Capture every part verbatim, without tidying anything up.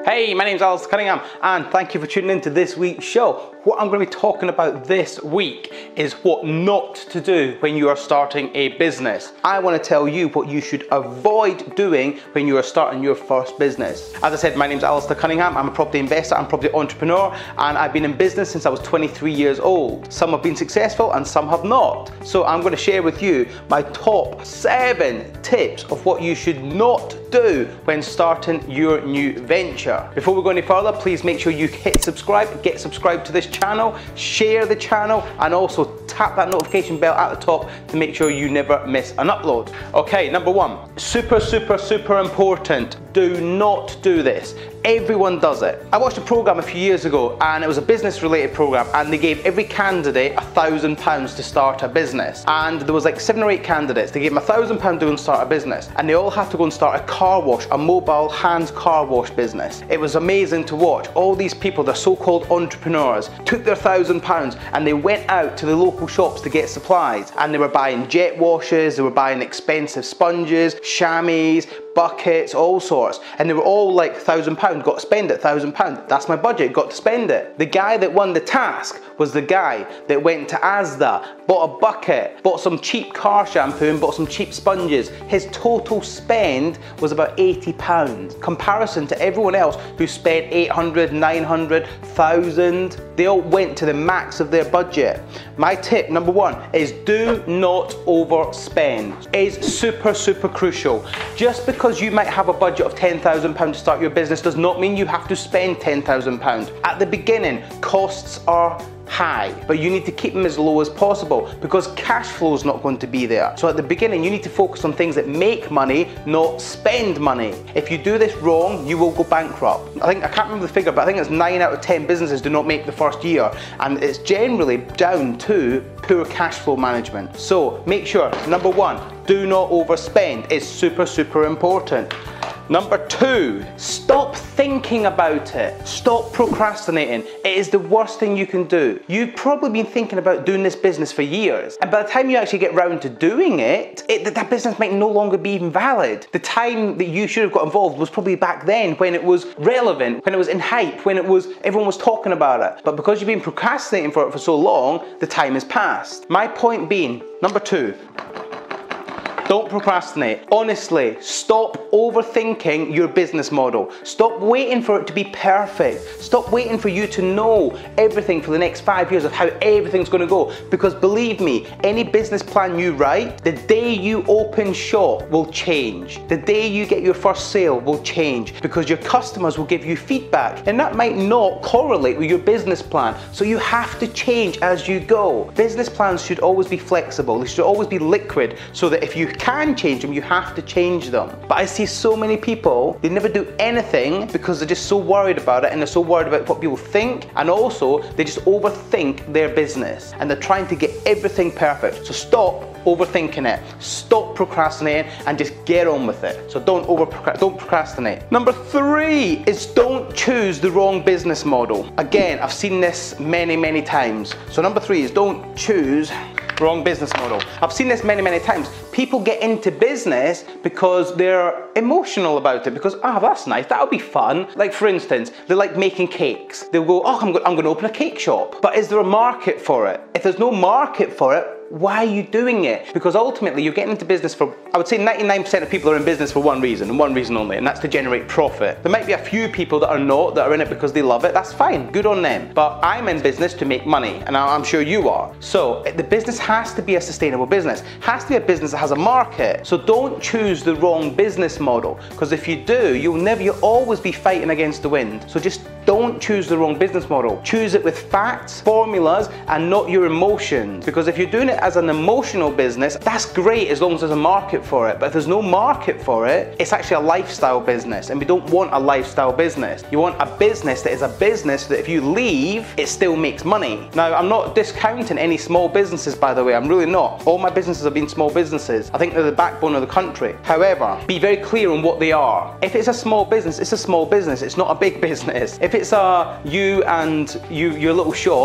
Hey, my name's Alasdair Cunningham and thank you for tuning in to this week's show. What I'm going to be talking about this week is what not to do when you are starting a business. I want to tell you what you should avoid doing when you are starting your first business. As I said, my name's Alasdair Cunningham. I'm a property investor, I'm a property entrepreneur, and I've been in business since I was twenty-three years old. Some have been successful and some have not. So I'm going to share with you my top seven tips of what you should not do when starting your new venture. Before we go any further, please make sure you hit subscribe, get subscribed to this channel, share the channel, and also tap that notification bell at the top to make sure you never miss an upload. Okay, number one, super, super, super important. Do not do this. Everyone does it. I watched a program a few years ago and it was a business related program, and they gave every candidate a thousand pounds to start a business. And there was like seven or eight candidates. They gave them a thousand pounds to go and start a business, and they all have to go and start a car wash, a mobile hand car wash business. It was amazing to watch. All these people, they're so-called entrepreneurs, took their thousand pounds and they went out to the local shops to get supplies, and they were buying jet washes, they were buying expensive sponges, chamois, buckets, all sorts, and they were all like thousand pound, got to spend it, thousand pound. That's my budget, got to spend it. The guy that won the task was the guy that went to Alasdair, bought a bucket, bought some cheap car shampoo and bought some cheap sponges. His total spend was about eighty pounds. Comparison to everyone else who spent eight hundred, nine hundred, one thousand, they all went to the max of their budget. My tip number one is do not overspend. It's super, super crucial. Just because you might have a budget of ten thousand pounds to start your business does not mean you have to spend ten thousand pounds. At the beginning, costs are high, but you need to keep them as low as possible because cash flow is not going to be there. So at the beginning, you need to focus on things that make money, not spend money. If you do this wrong, you will go bankrupt. I think, I can't remember the figure, but I think it's nine out of ten businesses do not make the first year, and it's generally down to poor cash flow management. So make sure, number one, do not overspend. It's super, super important. Number two, stop thinking about it. Stop procrastinating. It is the worst thing you can do. You've probably been thinking about doing this business for years, and by the time you actually get round to doing it, it that business might no longer be even valid. The time that you should have got involved was probably back then when it was relevant, when it was in hype, when it was everyone was talking about it. But because you've been procrastinating for it for so long, the time has passed. My point being, number two, don't procrastinate. Honestly, stop overthinking your business model. Stop waiting for it to be perfect. Stop waiting for you to know everything for the next five years of how everything's going to go. Because believe me, any business plan you write, the day you open shop will change. The day you get your first sale will change because your customers will give you feedback, and that might not correlate with your business plan. So you have to change as you go. Business plans should always be flexible. They should always be liquid so that if you can change them, you have to change them. But I see so many people, they never do anything because they're just so worried about it, and they're so worried about what people think, and also they just overthink their business and they're trying to get everything perfect. So stop overthinking it, stop procrastinating, and just get on with it. So don't over don't procrastinate. Number three is don't choose the wrong business model. Again, I've seen this many many times. So number three is don't choose wrong business model. I've seen this many, many times. People get into business because they're emotional about it, because, ah, oh, that's nice, that'll be fun. Like for instance, they like making cakes. They'll go, oh, I'm, go I'm gonna open a cake shop. But is there a market for it? If there's no market for it, why are you doing it? Because ultimately you're getting into business for, I would say ninety-nine percent of people are in business for one reason, and one reason only, and that's to generate profit. There might be a few people that are not, that are in it because they love it. That's fine, good on them. But I'm in business to make money, and I'm sure you are. So the business has to be a sustainable business. It has to be a business that has a market. So don't choose the wrong business model, because if you do, you'll never, you'll always be fighting against the wind. So just don't choose the wrong business model. Choose it with facts, formulas, and not your emotions. Because if you're doing it as an emotional business, that's great as long as there's a market for it. But if there's no market for it, it's actually a lifestyle business, and we don't want a lifestyle business. You want a business that is a business that if you leave, it still makes money. Now, I'm not discounting any small businesses, by the way. I'm really not. All my businesses have been small businesses. I think they're the backbone of the country. However, be very clear on what they are. If it's a small business, it's a small business. It's not a big business. If it's a you and you, your little shop,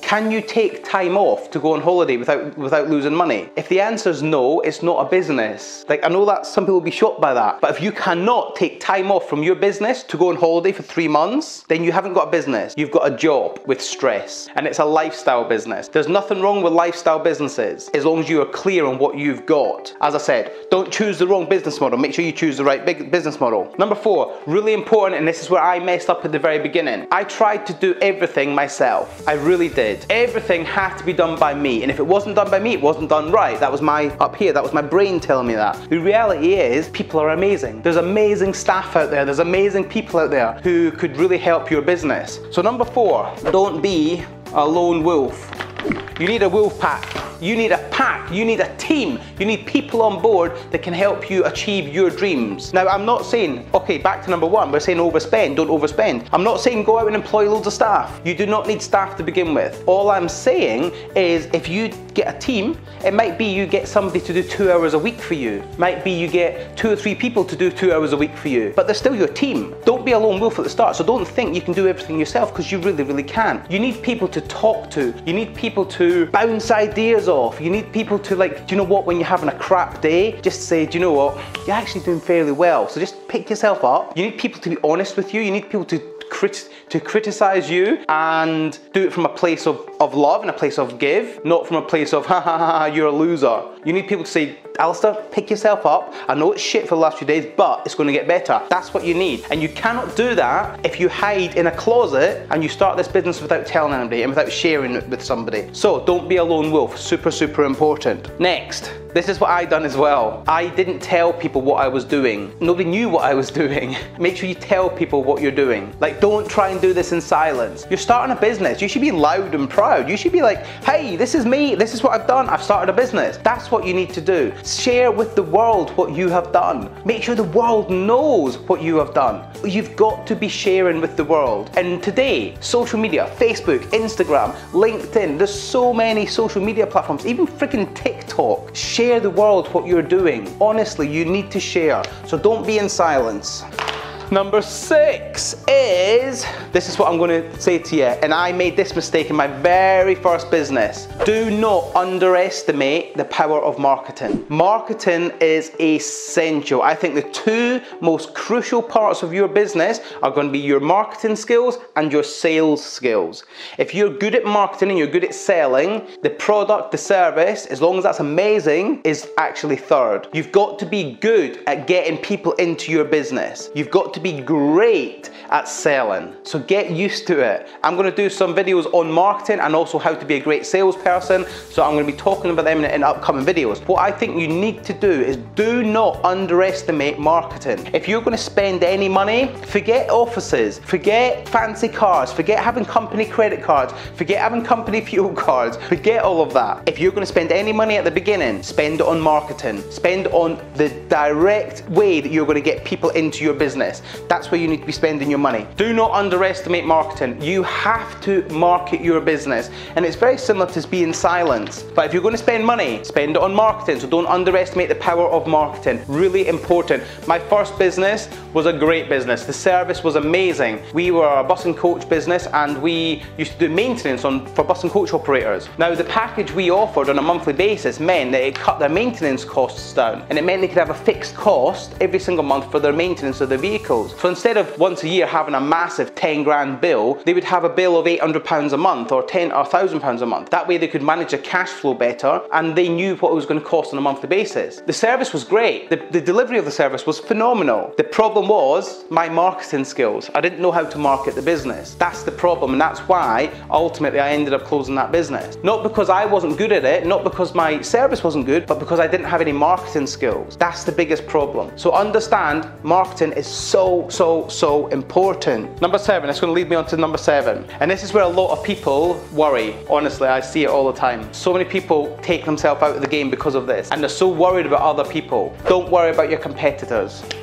Can you take time off to go on holiday without, without losing money? If the answer is no, it's not a business. Like, I know that some people will be shocked by that, but if you cannot take time off from your business to go on holiday for three months, then you haven't got a business. You've got a job with stress, and it's a lifestyle business. There's nothing wrong with lifestyle businesses as long as you are clear on what you've got. As I said, don't choose the wrong business model. Make sure you choose the right big business model. Number four, really important, and this is where I messed up at the very beginning. I tried to do everything myself. I really did. Everything had to be done by me, and if it wasn't done by me, it wasn't done right. That was my, up here, that was my brain telling me that. The reality is, people are amazing. There's amazing staff out there. There's amazing people out there who could really help your business. So number four, don't be a lone wolf. You need a wolf pack. You need a pack, you need a team, you need people on board that can help you achieve your dreams. Now, I'm not saying, okay, back to number one, we're saying overspend, don't overspend. I'm not saying go out and employ loads of staff. You do not need staff to begin with. All I'm saying is if you get a team, it might be you get somebody to do two hours a week for you. Might be you get two or three people to do two hours a week for you, but they're still your team. Don't be a lone wolf at the start, so don't think you can do everything yourself, because you really, really can. You need people to talk to. You need people to bounce ideas off. You need people to, like, do you know what, when you're having a crap day, just say, do you know what, you're actually doing fairly well. So just pick yourself up. You need people to be honest with you. You need people to Crit to criticize you, and do it from a place of, of love and a place of give, not from a place of ha ha ha ha, you're a loser. You need people to say, Alasdair, pick yourself up. I know it's shit for the last few days, but it's going to get better. That's what you need. And you cannot do that if you hide in a closet and you start this business without telling anybody and without sharing it with somebody. So don't be a lone wolf. Super, super important. Next. This is what I done as well. I didn't tell people what I was doing. Nobody knew what I was doing. Make sure you tell people what you're doing. Like, don't try and do this in silence. You're starting a business. You should be loud and proud. You should be like, hey, this is me. This is what I've done. I've started a business. That's what you need to do. Share with the world what you have done. Make sure the world knows what you have done. You've got to be sharing with the world. And today, social media, Facebook, Instagram, LinkedIn, there's so many social media platforms, even freaking TikTok. Share the world what you're doing. Honestly, you need to share. So don't be in silence. Number six is, this is what I'm going to say to you, and I made this mistake in my very first business. Do not underestimate the power of marketing. Marketing is essential. I think the two most crucial parts of your business are going to be your marketing skills and your sales skills. If you're good at marketing and you're good at selling, the product, the service, as long as that's amazing, is actually third. You've got to be good at getting people into your business. You've got to be great at selling. So get used to it. I'm going to do some videos on marketing and also how to be a great salesperson. So I'm going to be talking about them in, in upcoming videos. What I think you need to do is do not underestimate marketing. If you're going to spend any money, forget offices, forget fancy cars, forget having company credit cards, forget having company fuel cards, forget all of that. If you're going to spend any money at the beginning, spend it on marketing. Spend on the direct way that you're going to get people into your business. That's where you need to be spending your money. Do not underestimate marketing. You have to market your business, and it's very similar to being silent. But if you're going to spend money, spend it on marketing. So don't underestimate the power of marketing. Really important. My first business was a great business. The service was amazing. We were a bus and coach business, and we used to do maintenance on for bus and coach operators. Now, the package we offered on a monthly basis meant that it cut their maintenance costs down, and it meant they could have a fixed cost every single month for their maintenance of their vehicles. So instead of once a year having a massive ten grand bill, they would have a bill of eight hundred pounds a month or ten or one thousand pounds a month. That way they could manage their cash flow better, and they knew what it was going to cost on a monthly basis. The service was great. The, the delivery of the service was phenomenal. The problem was my marketing skills. I didn't know how to market the business. That's the problem, and that's why ultimately I ended up closing that business. Not because I wasn't good at it, not because my service wasn't good, but because I didn't have any marketing skills. That's the biggest problem. So understand, marketing is so, so, so important. Number seven, it's going to lead me on to number seven. And this is where a lot of people worry. Honestly, I see it all the time. So many people take themselves out of the game because of this, and they're so worried about other people. Don't worry about your competitors.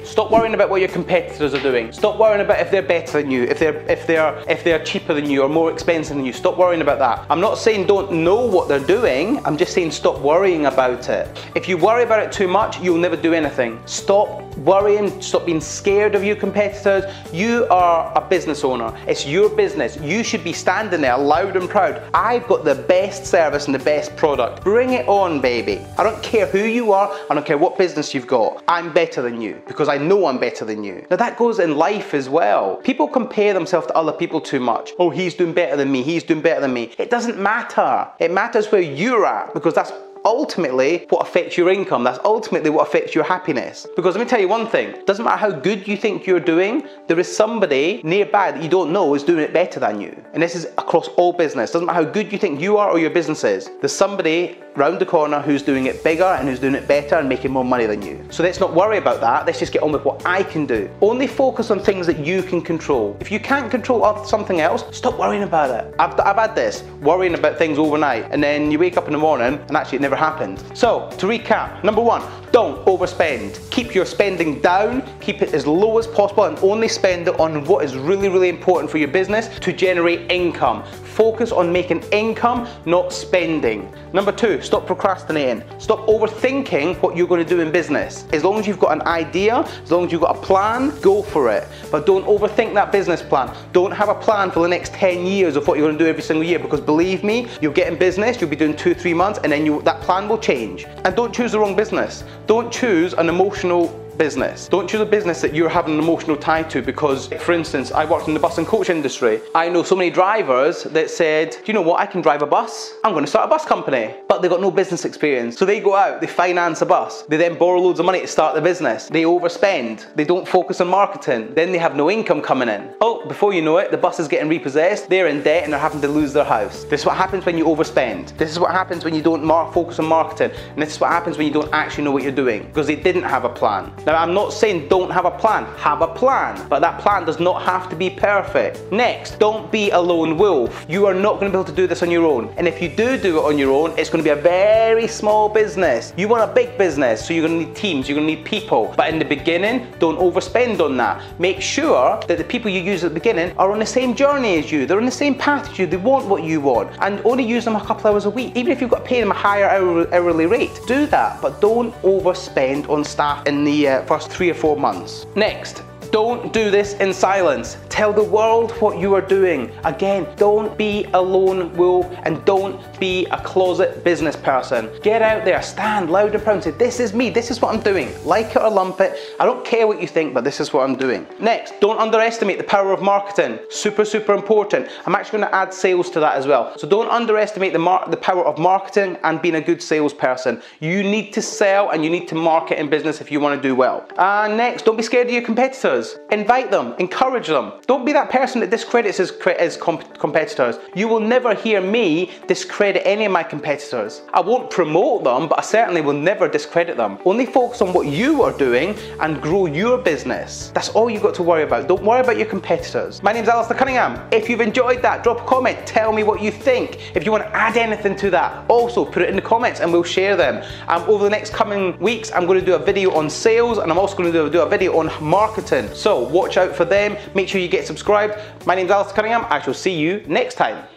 Stop worrying about what your competitors are doing. Stop worrying about if they're better than you, if they're if they're if they're cheaper than you or more expensive than you. Stop worrying about that. I'm not saying don't know what they're doing. I'm just saying stop worrying about it. If you worry about it too much, you'll never do anything. Stop worrying. Stop being scared of your competitors. You are a business owner. It's your business. You should be standing there loud and proud. I've got the best service and the best product. Bring it on, baby. I don't care who you are. I don't care what business you've got. I'm better than you because I know I'm better than you. Now that goes in life as well. People compare themselves to other people too much. Oh, he's doing better than me. He's doing better than me. It doesn't matter. It matters where you're at because that's ultimately what affects your income. That's ultimately what affects your happiness. Because let me tell you one thing, it doesn't matter how good you think you're doing, there is somebody nearby that you don't know is doing it better than you. And this is across all business. It doesn't matter how good you think you are or your business is. There's somebody round the corner who's doing it bigger and who's doing it better and making more money than you. So let's not worry about that. Let's just get on with what I can do. Only focus on things that you can control. If you can't control something else, stop worrying about it. I've, I've had this, worrying about things overnight, and then you wake up in the morning and actually it never happened. So to recap, number one, don't overspend. Keep your spending down, keep it as low as possible, and only spend it on what is really, really important for your business to generate income. Focus on making income, not spending. Number two, stop procrastinating. Stop overthinking what you're going to do in business. As long as you've got an idea, as long as you've got a plan, go for it. But don't overthink that business plan. Don't have a plan for the next ten years of what you're going to do every single year, because believe me, you'll get in business, you'll be doing two, three months, and then you, that plan will change. And don't choose the wrong business. Don't choose an emotional business. Don't choose a business that you're having an emotional tie to, because, for instance, I worked in the bus and coach industry. I know so many drivers that said, do you know what, I can drive a bus. I'm going to start a bus company. But they've got no business experience. So they go out, they finance a bus. They then borrow loads of money to start the business. They overspend. They don't focus on marketing. Then they have no income coming in. Oh, before you know it, the bus is getting repossessed. They're in debt and they're having to lose their house. This is what happens when you overspend. This is what happens when you don't focus on marketing. And this is what happens when you don't actually know what you're doing, because they didn't have a plan. Now, I'm not saying don't have a plan. Have a plan. But that plan does not have to be perfect. Next, don't be a lone wolf. You are not going to be able to do this on your own. And if you do do it on your own, it's going to be a very small business. You want a big business, so you're going to need teams, you're going to need people. But in the beginning, don't overspend on that. Make sure that the people you use at the beginning are on the same journey as you. They're on the same path as you. They want what you want. And only use them a couple hours a week. Even if you've got to pay them a higher hourly rate, do that. But don't overspend on staff in the uh, first three or four months. Next, don't do this in silence. Tell the world what you are doing. Again, don't be a lone wolf and don't be a closet business person. Get out there, stand loud and proud and say, this is me, this is what I'm doing. Like it or lump it, I don't care what you think, but this is what I'm doing. Next, don't underestimate the power of marketing. Super, super important. I'm actually going to add sales to that as well. So don't underestimate the, mar the power of marketing and being a good salesperson. You need to sell and you need to market in business if you want to do well. And next, don't be scared of your competitors. Invite them, encourage them. Don't be that person that discredits his, his comp competitors. You will never hear me discredit any of my competitors. I won't promote them, but I certainly will never discredit them. Only focus on what you are doing and grow your business. That's all you've got to worry about. Don't worry about your competitors. My name's Alasdair Cunningham. If you've enjoyed that, drop a comment. Tell me what you think. If you want to add anything to that, also put it in the comments and we'll share them. Um, over the next coming weeks, I'm going to do a video on sales, and I'm also going to do, do a video on marketing. So watch out for them. Make sure you get subscribed. My name's Alasdair Cunningham. I shall see you next time.